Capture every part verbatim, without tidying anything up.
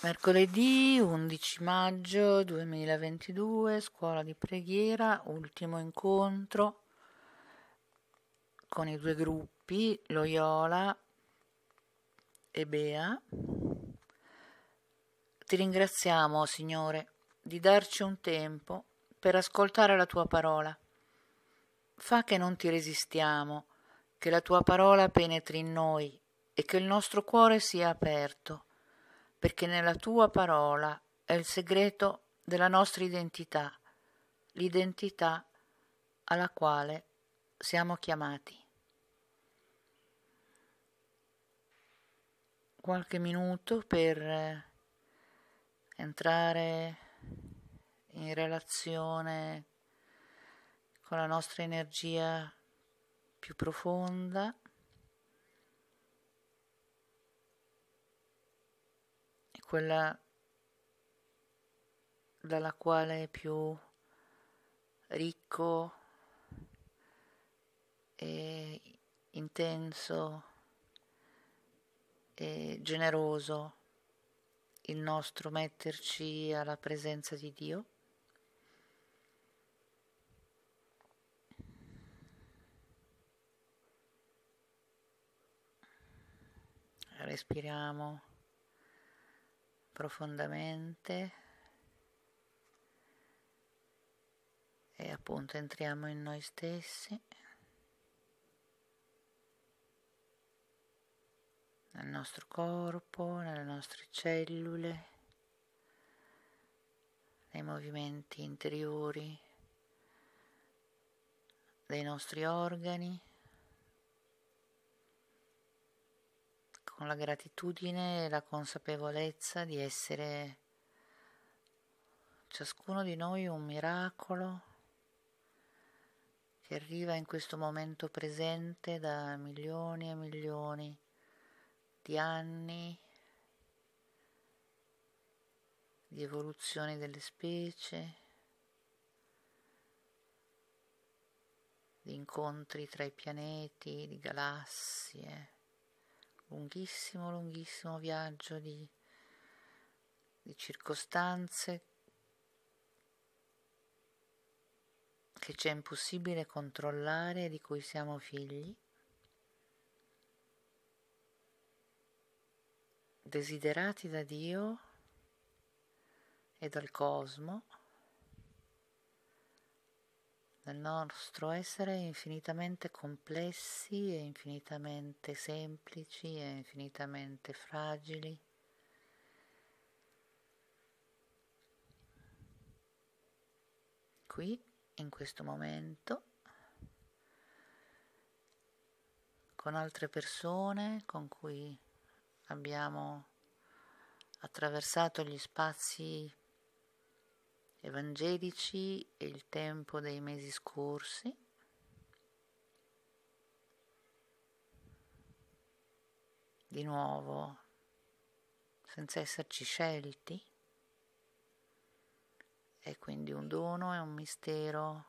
Mercoledì undici maggio duemilaventidue, scuola di preghiera, ultimo incontro con i due gruppi, Loyola e Bea. Ti ringraziamo, Signore, di darci un tempo per ascoltare la tua parola. Fa che non ti resistiamo, che la tua parola penetri in noi e che il nostro cuore sia aperto, perché nella tua parola è il segreto della nostra identità, l'identità alla quale siamo chiamati. Qualche minuto per entrare in relazione con la nostra energia più profonda e quella dalla quale è più ricco e intenso e generoso il nostro metterci alla presenza di Dio. Respiriamo profondamente e appunto entriamo in noi stessi, nel nostro corpo, nelle nostre cellule, nei movimenti interiori dei nostri organi, con la gratitudine e la consapevolezza di essere ciascuno di noi un miracolo che arriva in questo momento presente da milioni e milioni di anni di evoluzione delle specie, di incontri tra i pianeti, di galassie, lunghissimo, lunghissimo viaggio di, di circostanze che c'è impossibile controllare e di cui siamo figli, desiderati da Dio e dal cosmo, nel nostro essere infinitamente complessi e infinitamente semplici e infinitamente fragili. Qui, in questo momento, con altre persone con cui abbiamo attraversato gli spazi evangelici e il tempo dei mesi scorsi, di nuovo senza esserci scelti, è quindi un dono e un mistero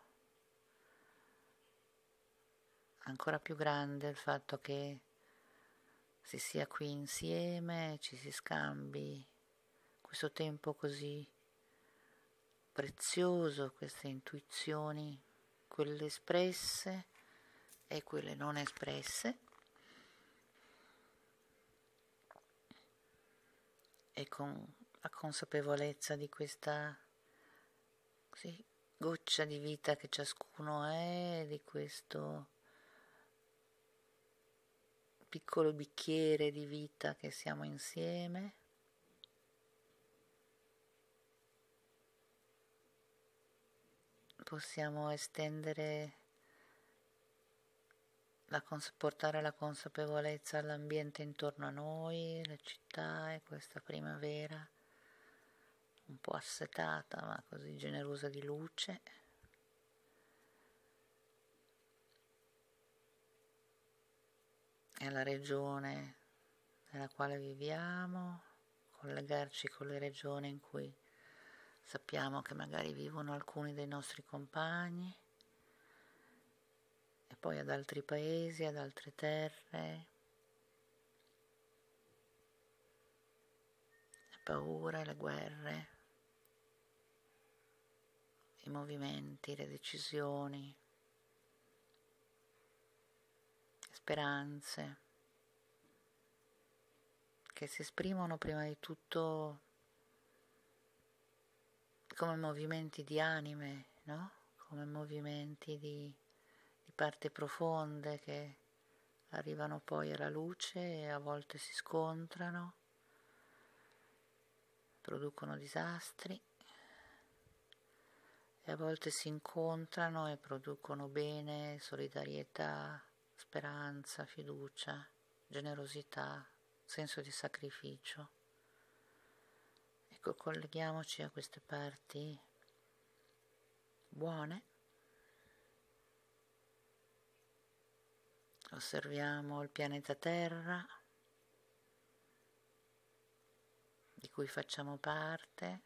ancora più grande il fatto che si sia qui insieme, ci si scambi questo tempo così prezioso, queste intuizioni, quelle espresse e quelle non espresse, e con la consapevolezza di questa sì, goccia di vita che ciascuno è, di questo piccolo bicchiere di vita che siamo insieme. Possiamo estendere, la cons- portare la consapevolezza all'ambiente intorno a noi, la città e questa primavera un po' assetata ma così generosa di luce. E alla regione nella quale viviamo, collegarci con le regioni in cui sappiamo che magari vivono alcuni dei nostri compagni, e poi ad altri paesi, ad altre terre, paure, le guerre, i movimenti, le decisioni, le speranze, che si esprimono prima di tutto come movimenti di anime, no? Come movimenti di, di parti profonde che arrivano poi alla luce e a volte si scontrano, producono disastri e a volte si incontrano e producono bene, solidarietà, speranza, fiducia, generosità, senso di sacrificio. Ecco, colleghiamoci a queste parti buone. Osserviamo il pianeta Terra, di cui facciamo parte,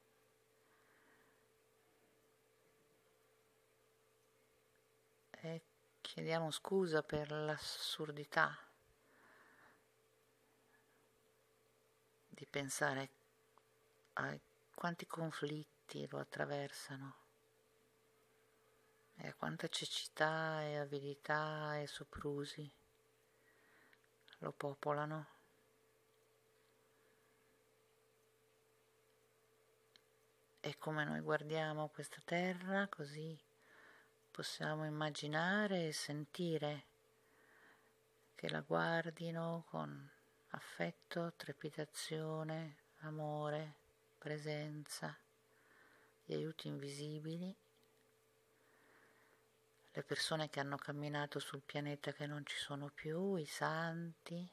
e chiediamo scusa per l'assurdità di pensare a quanti conflitti lo attraversano e a quanta cecità e avidità e soprusi lo popolano. E come noi guardiamo questa terra, così possiamo immaginare e sentire che la guardino con affetto, trepidazione, amore, presenza, gli aiuti invisibili, le persone che hanno camminato sul pianeta che non ci sono più, i santi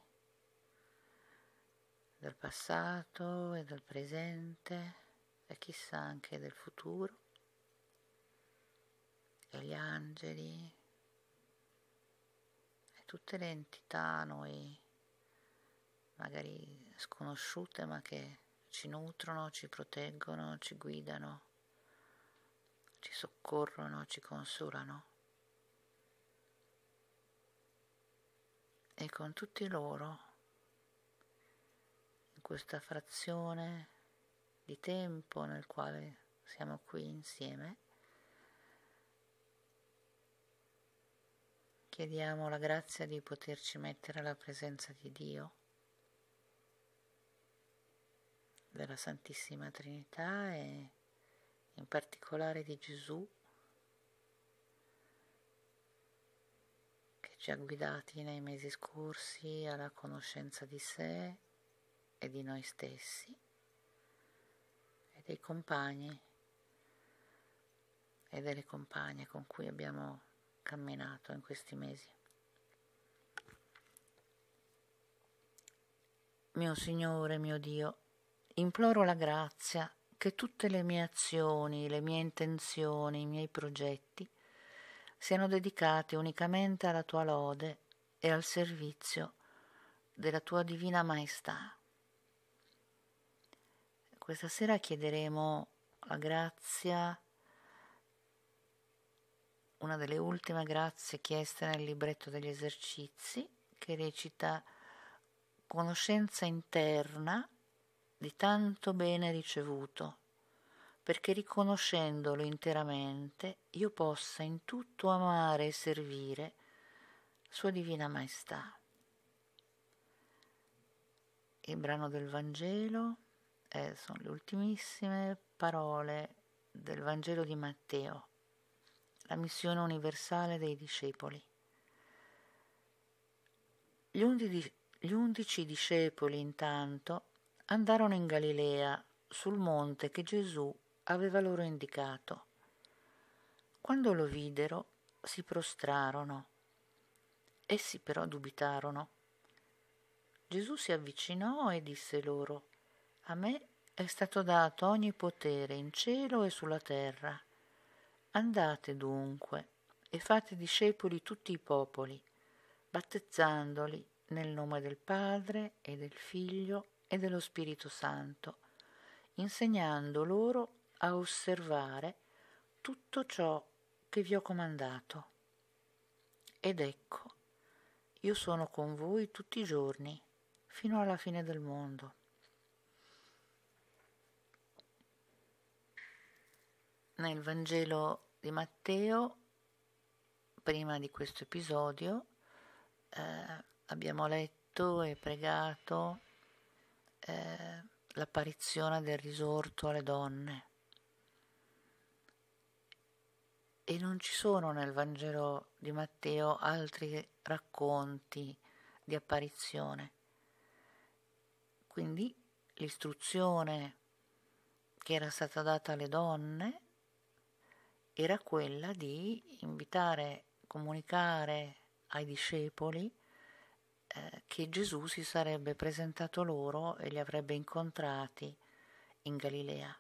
del passato e del presente e chissà anche del futuro, e gli angeli e tutte le entità a noi magari sconosciute ma che ci nutrono, ci proteggono, ci guidano, ci soccorrono, ci consolano. E con tutti loro, in questa frazione di tempo nel quale siamo qui insieme, chiediamo la grazia di poterci mettere alla presenza di Dio, della Santissima Trinità e in particolare di Gesù, che ci ha guidati nei mesi scorsi alla conoscenza di sé e di noi stessi e dei compagni e delle compagne con cui abbiamo camminato in questi mesi. Mio Signore, mio Dio, imploro la grazia che tutte le mie azioni, le mie intenzioni, i miei progetti siano dedicati unicamente alla tua lode e al servizio della tua Divina Maestà. Questa sera chiederemo la grazia, una delle ultime grazie chieste nel libretto degli esercizi, che recita: conoscenza interna di tanto bene ricevuto, perché riconoscendolo interamente io possa in tutto amare e servire Sua Divina Maestà. Il brano del Vangelo eh, sono le ultimissime parole del Vangelo di Matteo, la missione universale dei discepoli. Gli undici, gli undici discepoli intanto andarono in Galilea sul monte che Gesù aveva loro indicato. Quando lo videro si prostrarono, essi però dubitarono. Gesù si avvicinò e disse loro: a me è stato dato ogni potere in cielo e sulla terra. Andate dunque e fate discepoli tutti i popoli, battezzandoli nel nome del Padre e del Figlio e dello Spirito Santo, insegnando loro a osservare tutto ciò che vi ho comandato. Ed ecco, io sono con voi tutti i giorni, fino alla fine del mondo. Nel Vangelo di Matteo, prima di questo episodio, eh, abbiamo letto e pregato eh, l'apparizione del risorto alle donne. E non ci sono nel Vangelo di Matteo altri racconti di apparizione. Quindi l'istruzione che era stata data alle donne era quella di invitare, comunicare ai discepoli eh, che Gesù si sarebbe presentato loro e li avrebbe incontrati in Galilea.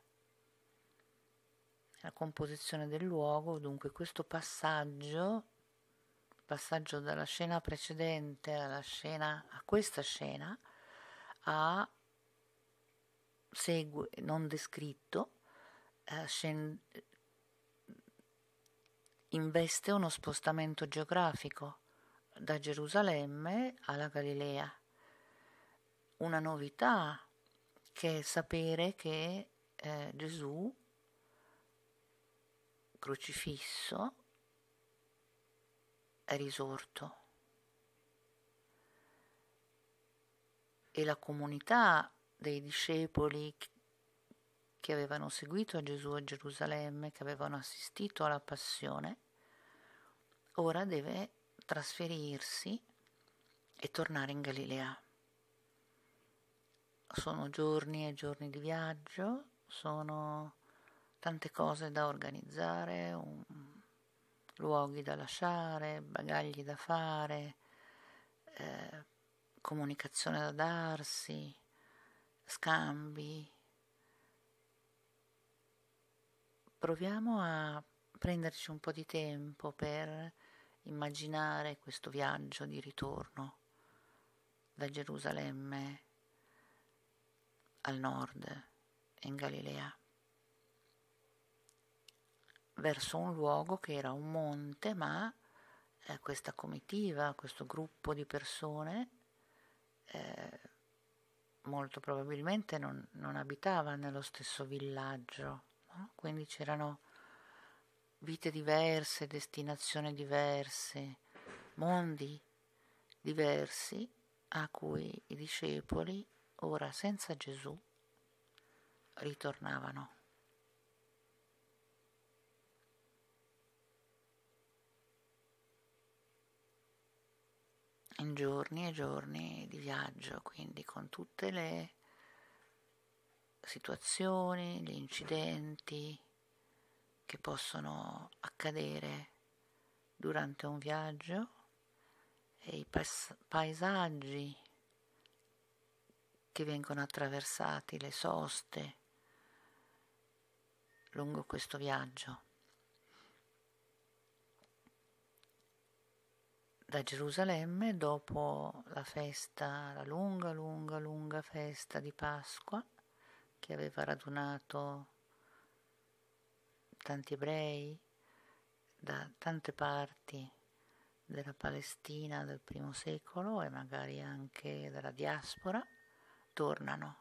La composizione del luogo, dunque questo passaggio, passaggio dalla scena precedente alla scena, a questa scena, ha segue, non descritto, eh, scen- investe uno spostamento geografico da Gerusalemme alla Galilea. Una novità che è sapere che eh, Gesù crocifisso è risorto e la comunità dei discepoli che avevano seguito a Gesù a Gerusalemme, che avevano assistito alla passione, ora deve trasferirsi e tornare in Galilea. Sono giorni e giorni di viaggio, sono tante cose da organizzare, un, luoghi da lasciare, bagagli da fare, eh, comunicazione da darsi, scambi. Proviamo a prenderci un po' di tempo per immaginare questo viaggio di ritorno da Gerusalemme al nord, in Galilea, verso un luogo che era un monte, ma eh, questa comitiva, questo gruppo di persone eh, molto probabilmente non, non abitava nello stesso villaggio, no? Quindi c'erano vite diverse, destinazioni diverse, mondi diversi a cui i discepoli, ora senza Gesù, ritornavano. In giorni e giorni di viaggio, quindi con tutte le situazioni, gli incidenti che possono accadere durante un viaggio e i pas- paesaggi che vengono attraversati, le soste lungo questo viaggio. Da Gerusalemme, dopo la festa, la lunga, lunga, lunga festa di Pasqua, che aveva radunato tanti ebrei da tante parti della Palestina del primo secolo e magari anche della diaspora, tornano.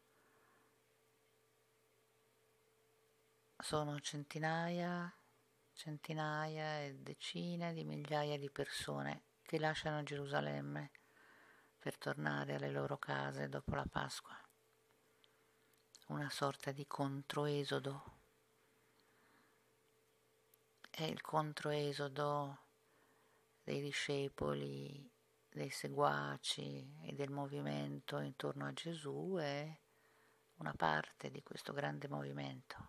Sono centinaia, centinaia e decine di migliaia di persone che lasciano Gerusalemme per tornare alle loro case dopo la Pasqua. Una sorta di controesodo. È il controesodo dei discepoli, dei seguaci e del movimento intorno a Gesù, è una parte di questo grande movimento.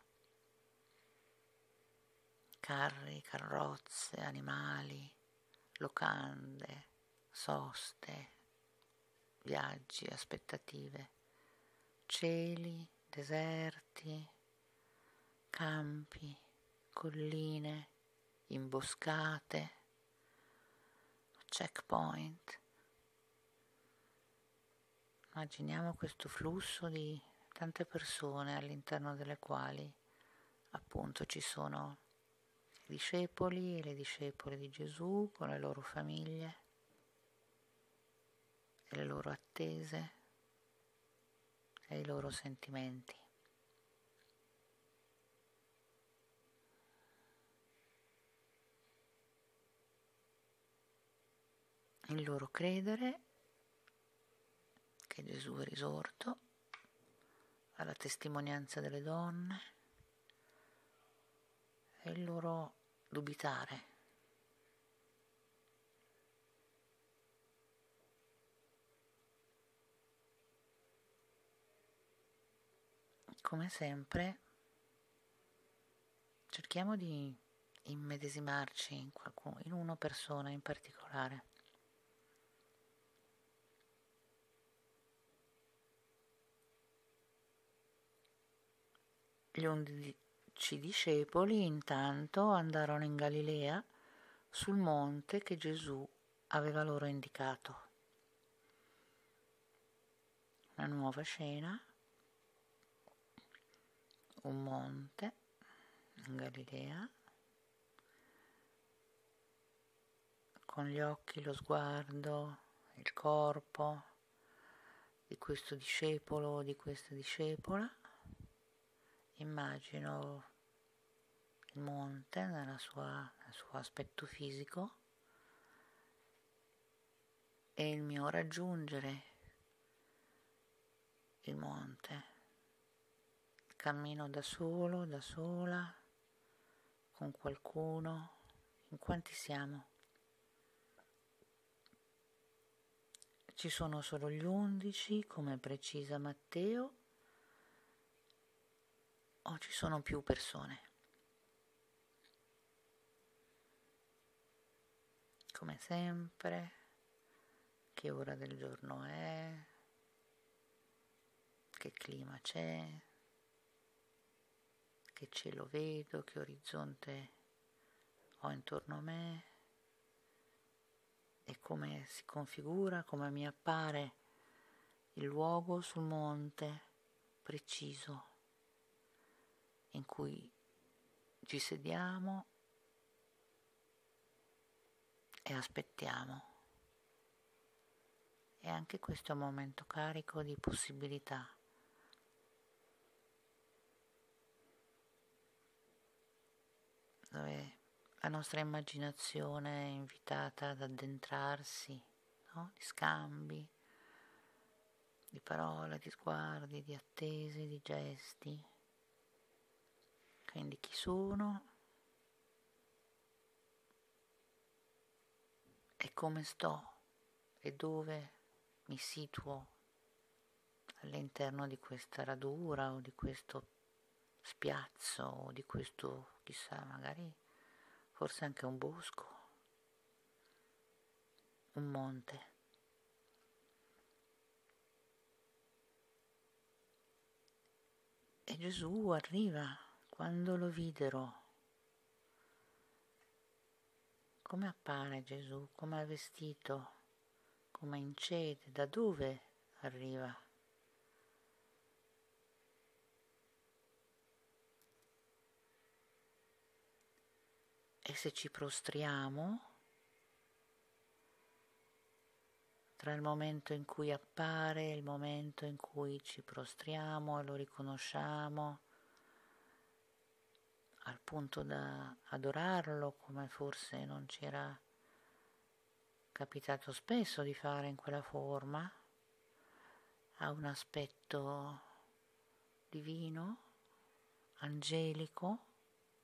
Carri, carrozze, animali, locande, soste, viaggi, aspettative, cieli, deserti, campi, colline, imboscate, checkpoint. Immaginiamo questo flusso di tante persone all'interno delle quali appunto ci sono i discepoli e le discepole di Gesù con le loro famiglie e le loro attese e i loro sentimenti. il loro credere che Gesù è risorto, alla testimonianza delle donne e il loro dubitare. Come sempre, cerchiamo di immedesimarci in qualcuno, in una persona in particolare. Gli undici discepoli intanto andarono in Galilea sul monte che Gesù aveva loro indicato. Una nuova scena, un monte in Galilea, con gli occhi, lo sguardo, il corpo di questo discepolo o di questa discepola. Immagino il monte nella sua, nel suo aspetto fisico e il mio raggiungere il monte. Cammino da solo, da sola, con qualcuno. In quanti siamo? Ci sono solo gli undici, come precisa Matteo, o ci sono più persone? Come sempre, che ora del giorno è, che clima c'è, che cielo vedo, che orizzonte ho intorno a me e come si configura, come mi appare il luogo sul monte preciso in cui ci sediamo e aspettiamo. E anche questo è un momento carico di possibilità. Dove la nostra immaginazione è invitata ad addentrarsi, no? Di scambi, di parole, di sguardi, di attese, di gesti. Quindi chi sono e come sto e dove mi situo all'interno di questa radura o di questo spiazzo o di questo, chissà, magari forse anche un bosco, un monte. E Gesù arriva. Quando lo videro, come appare Gesù, come è vestito, come incede, da dove arriva? E se ci prostriamo, tra il momento in cui appare e il momento in cui ci prostriamo e lo riconosciamo, al punto da adorarlo, come forse non ci era capitato spesso di fare in quella forma, ha un aspetto divino, angelico,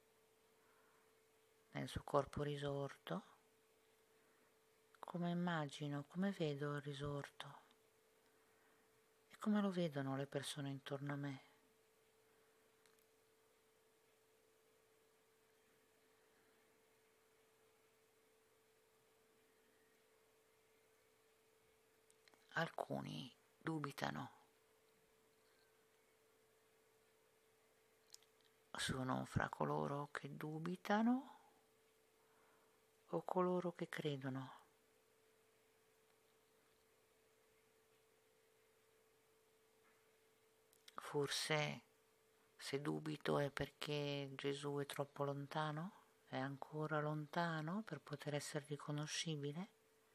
nel suo corpo risorto. Come immagino, come vedo il risorto e come lo vedono le persone intorno a me. Alcuni dubitano, sono fra coloro che dubitano o coloro che credono. Forse se dubito è perché Gesù è troppo lontano, è ancora lontano per poter essere riconoscibile.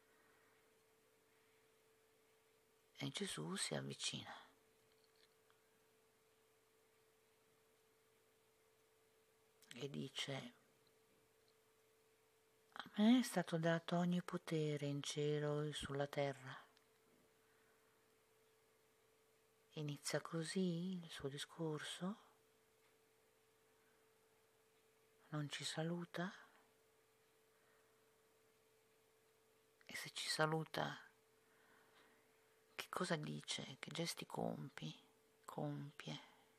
E Gesù si avvicina. E dice: A me è stato dato ogni potere in cielo e sulla terra. Inizia così il suo discorso, non ci saluta e se ci saluta che cosa dice, che gesti compi, compie,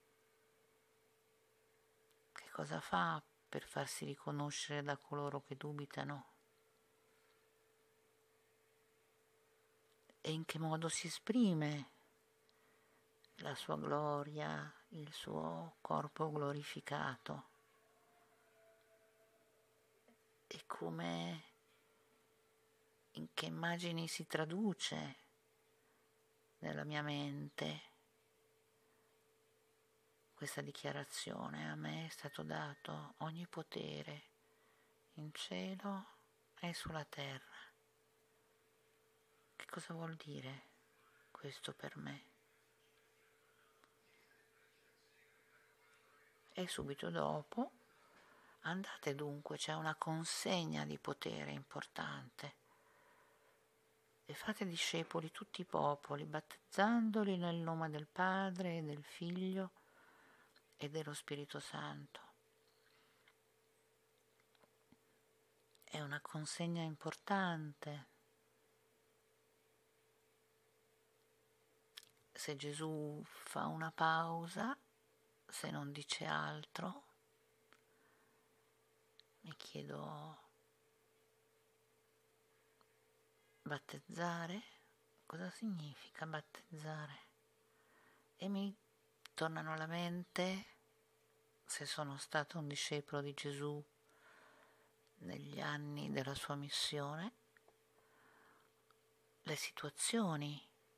che cosa fa per farsi riconoscere da coloro che dubitano e in che modo si esprime la sua gloria, il suo corpo glorificato e come, in che immagini si traduce nella mia mente questa dichiarazione. A me è stato dato ogni potere in cielo e sulla terra. Che cosa vuol dire questo per me? E subito dopo andate dunque, c'è una consegna di potere importante e fate discepoli tutti i popoli, battezzandoli nel nome del Padre e del Figlio e dello Spirito Santo. È una consegna importante. Se Gesù fa una pausa, se non dice altro, mi chiedo: battezzare? Cosa significa battezzare? E mi tornano alla mente, se sono stato un discepolo di Gesù negli anni della sua missione, le situazioni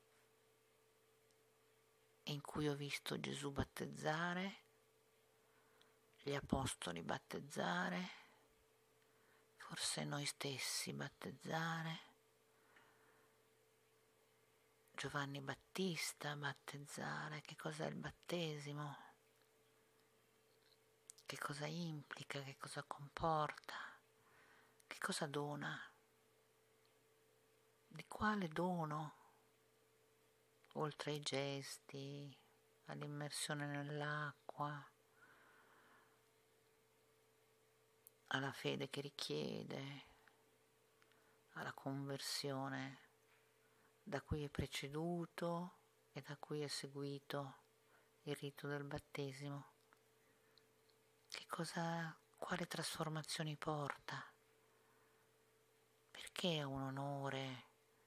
in cui ho visto Gesù battezzare, gli apostoli battezzare, forse noi stessi battezzare, Giovanni Battista battezzare. Che cos'è il battesimo? Che cosa implica? Che cosa comporta? Che cosa dona? Di quale dono? Oltre ai gesti, all'immersione nell'acqua, alla fede che richiede, alla conversione da cui è preceduto e da cui è seguito il rito del battesimo. Che cosa, quale trasformazioni porta? Perché è un onore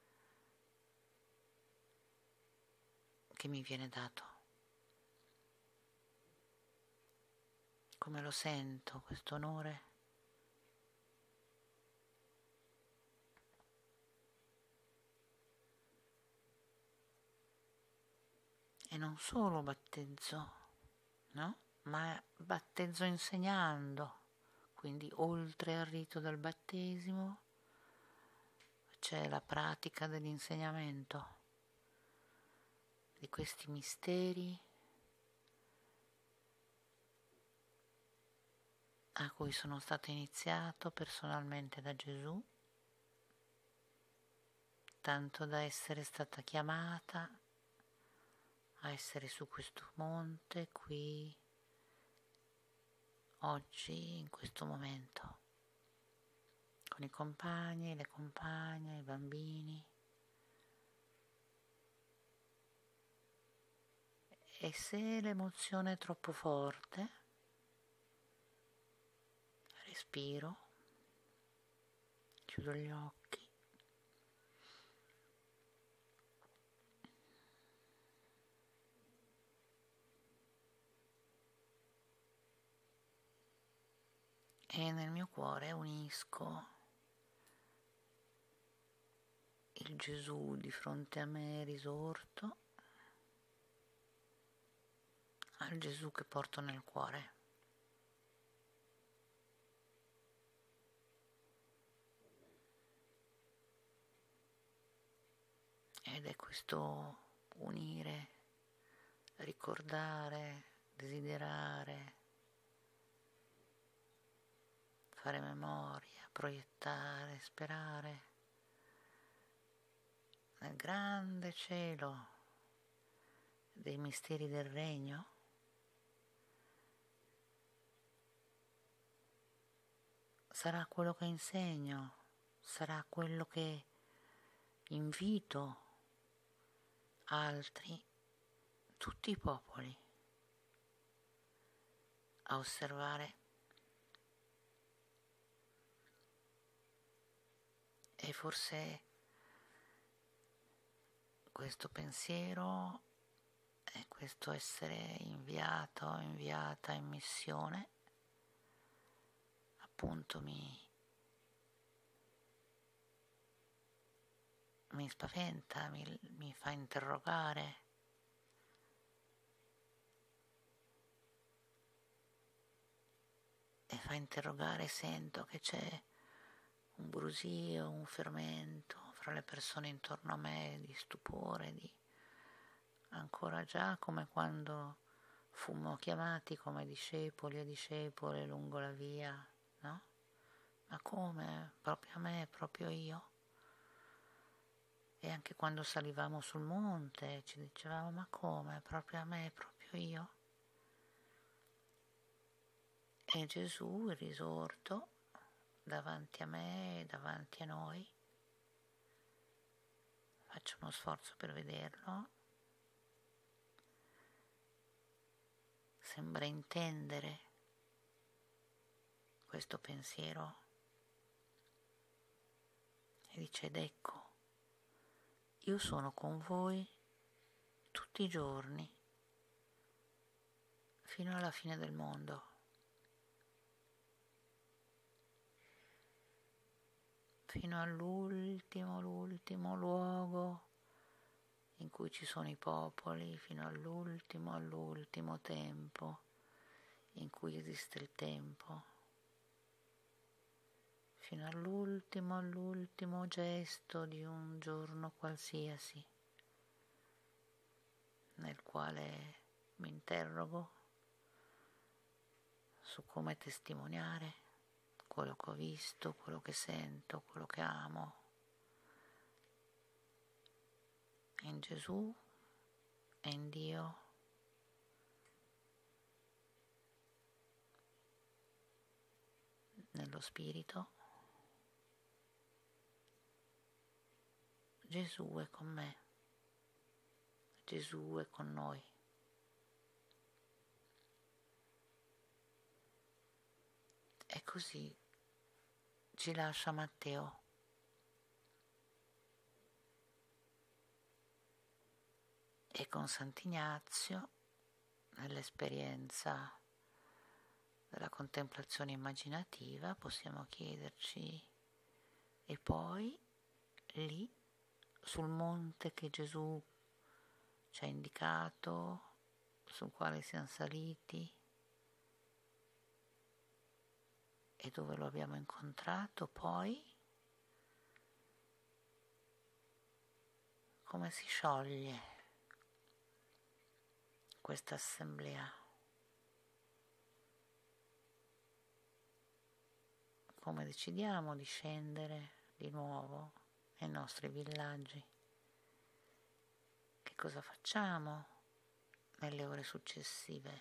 che mi viene dato? Come lo sento questo onore? E non solo battezzo, no? Ma battezzo insegnando, quindi oltre al rito del battesimo c'è la pratica dell'insegnamento di questi misteri a cui sono stato iniziato personalmente da Gesù, tanto da essere stata chiamata a essere su questo monte qui, oggi, in questo momento, con i compagni, le compagne, i bambini. E se l'emozione è troppo forte, respiro, chiudo gli occhi e nel mio cuore unisco il Gesù di fronte a me risorto al Gesù che porto nel cuore. Ed è questo unire, ricordare, desiderare, fare memoria, a proiettare, sperare nel grande cielo dei misteri del regno, sarà quello che insegno, sarà quello che invito altri, tutti i popoli, a osservare. E forse questo pensiero e questo essere inviato, inviata in missione, appunto mi, mi spaventa, mi, mi fa interrogare. E fa interrogare, sento che c'è un brusio, un fermento fra le persone intorno a me, di stupore, di ancora già come quando fummo chiamati come discepoli e discepole lungo la via, no? Ma come? Proprio a me, proprio io? E anche quando salivamo sul monte ci dicevamo, ma come? Proprio a me, proprio io? E Gesù, il risorto, davanti a me, davanti a noi, faccio uno sforzo per vederlo, sembra intendere questo pensiero e dice, ed ecco, io sono con voi tutti i giorni fino alla fine del mondo. Fino all'ultimo, l'ultimo luogo in cui ci sono i popoli, fino all'ultimo, all'ultimo tempo in cui esiste il tempo, fino all'ultimo, all'ultimo gesto di un giorno qualsiasi, nel quale mi interrogo su come testimoniare quello che ho visto, quello che sento, quello che amo, in Gesù e in Dio, nello Spirito. Gesù è con me, Gesù è con noi. E così ci lascia Matteo. E con Sant'Ignazio, nell'esperienza della contemplazione immaginativa, possiamo chiederci, e poi lì sul monte che Gesù ci ha indicato, sul quale siamo saliti e dove lo abbiamo incontrato, poi come si scioglie questa assemblea, come decidiamo di scendere di nuovo nei nostri villaggi, che cosa facciamo nelle ore successive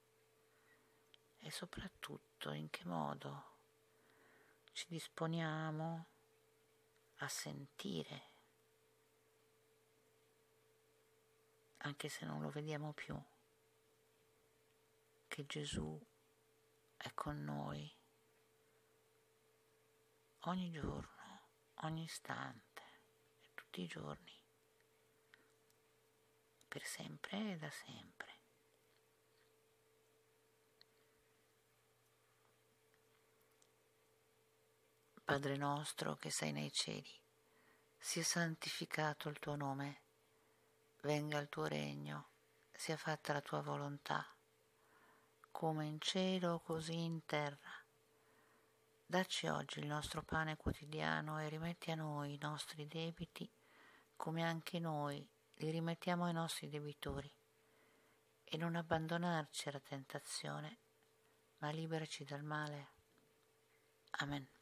e soprattutto in che modo ci disponiamo a sentire, anche se non lo vediamo più, che Gesù è con noi ogni giorno, ogni istante, tutti i giorni, per sempre e da sempre. Padre nostro che sei nei cieli, sia santificato il tuo nome, venga il tuo regno, sia fatta la tua volontà, come in cielo così in terra. Dacci oggi il nostro pane quotidiano e rimetti a noi i nostri debiti, come anche noi li rimettiamo ai nostri debitori, e non abbandonarci alla tentazione, ma liberaci dal male. Amen.